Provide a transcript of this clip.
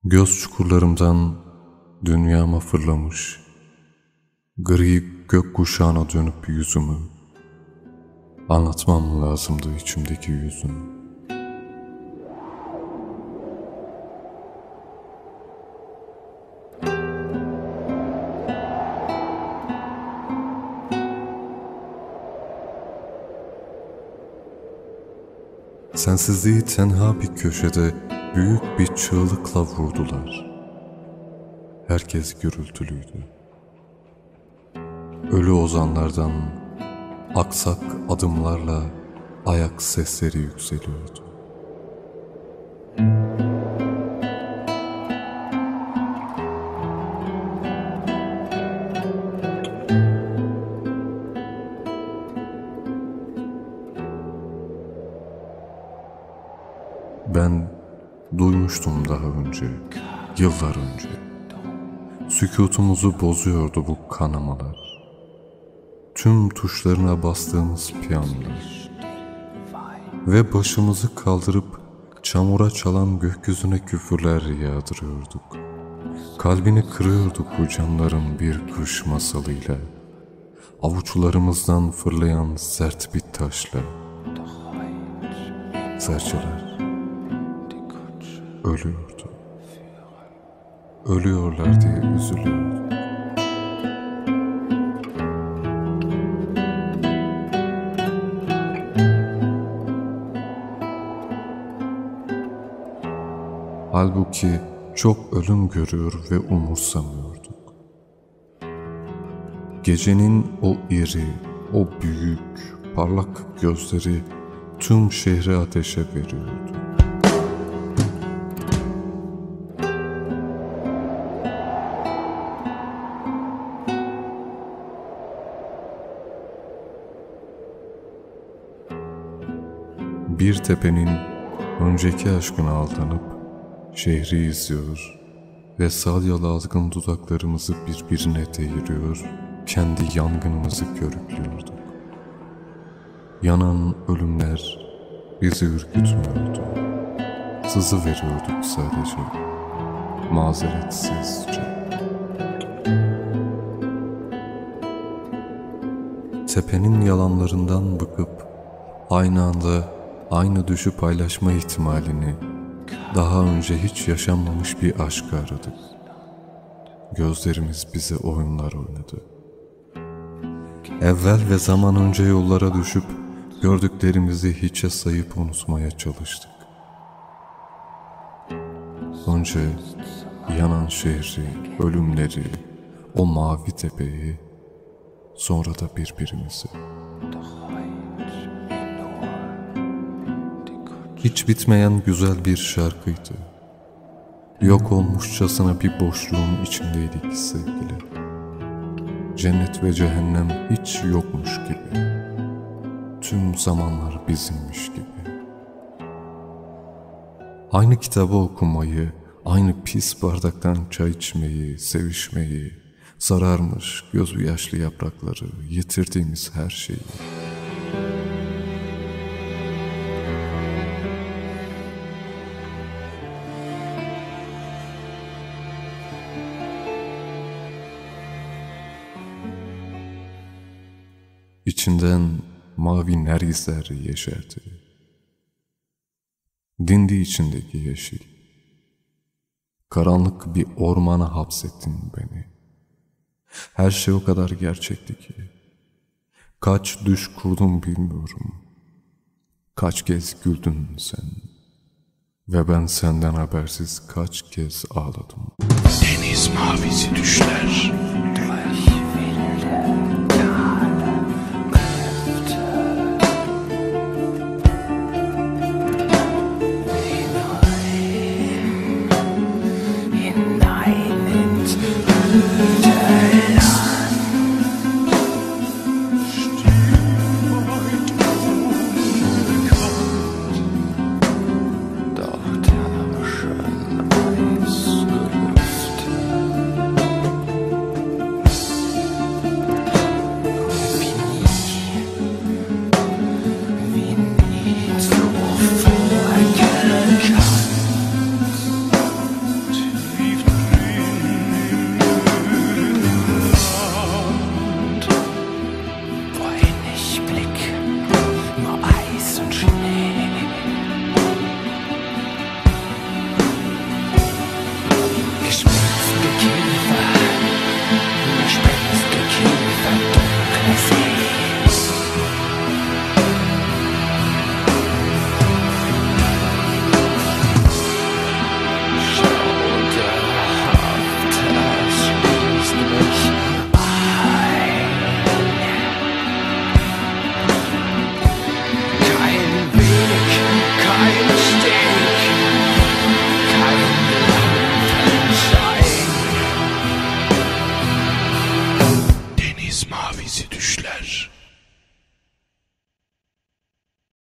Göz çukurlarımdan dünyama fırlamış, gri gökkuşağına dönüp yüzümü, anlatmam lazımdı içimdeki yüzünü. Sensizliği tenha bir köşede büyük bir çığlıkla vurdular. Herkes gürültülüydü. Ölü ozanlardan aksak adımlarla ayak sesleri yükseliyordu. Ben duymuştum daha önce, yıllar önce. Sükûtumuzu bozuyordu bu kanamalar. Tüm tuşlarına bastığımız piyanolar. Ve başımızı kaldırıp çamura çalan gökyüzüne küfürler yağdırıyorduk. Kalbini kırıyorduk bu canların bir kış masalıyla. Avuçlarımızdan fırlayan sert bir taşla. Serçeler ölüyordu. Ölüyorlar diye üzülüyordu. Halbuki çok ölüm görüyor ve umursamıyorduk. Gecenin o iri, o büyük, parlak gözleri tüm şehri ateşe veriyordu. Bir tepenin önceki aşkına aldanıp şehri izliyor ve salyalı azgın dudaklarımızı birbirine değiriyor, kendi yangınımızı körüklüyorduk. Yanan ölümler bizi ürkütmüyordu. Sızı veriyorduk sadece, mazeretsizce. Tepenin yalanlarından bıkıp aynı anda aynı düşü paylaşma ihtimalini, daha önce hiç yaşanmamış bir aşkı aradık. Gözlerimiz bize oyunlar oynadı. Evvel ve zaman önce yollara düşüp gördüklerimizi hiçe sayıp unutmaya çalıştık. Önce yanan şehri, ölümleri, o mavi tepeyi, sonra da birbirimizi. Hiç bitmeyen güzel bir şarkıydı. Yok olmuşçasına bir boşluğun içindeydik sevgili. Cennet ve cehennem hiç yokmuş gibi. Tüm zamanlar bizimmiş gibi. Aynı kitabı okumayı, aynı pis bardaktan çay içmeyi, sevişmeyi, sararmış gözü yaşlı yaprakları, yitirdiğimiz her şeyi. İçinden mavi nergisler yeşerdi. Dindi içindeki yeşil. Karanlık bir ormana hapsettin beni. Her şey o kadar gerçekti ki. Kaç düş kurdum bilmiyorum. Kaç kez güldün sen. Ve ben senden habersiz kaç kez ağladım. Deniz mavisi düşler.